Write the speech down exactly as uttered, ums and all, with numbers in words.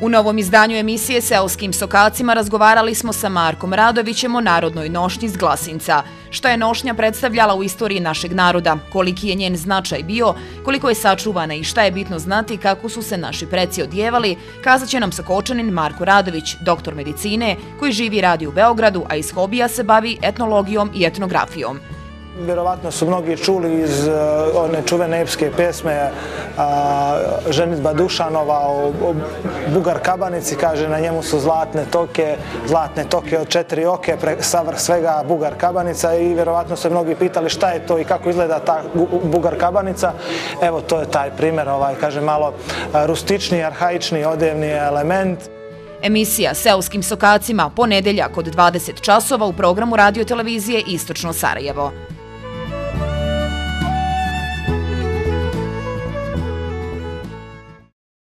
U novom izdanju emisije Seoskim sokacima razgovarali smo sa Markom Radovićem o narodnoj nošnji s Glasinca. Šta je nošnja predstavljala u istoriji našeg naroda, koliki je njen značaj bio, koliko je sačuvana i šta je bitno znati kako su se naši preci odjevali, kazat će nam Sokočanin Marko Radović, doktor medicine, koji živi i radi u Beogradu, a iz hobija se bavi etnologijom i etnografijom. Vjerovatno su mnogi čuli iz one čuvene epske pesme Ženidba Dušanova o Bugar Kabanici, kaže na njemu su zlatne toke, zlatne toke od četiri oke, savrh svega Bugar Kabanica, i vjerovatno se mnogi pitali šta je to i kako izgleda ta Bugar Kabanica. Evo, to je taj primjer, kaže malo rustični, arhaični odevni element. Emisija Seoskim sokacima ponedeljak od dvadeset časova u programu radio televizije Istočno Sarajevo.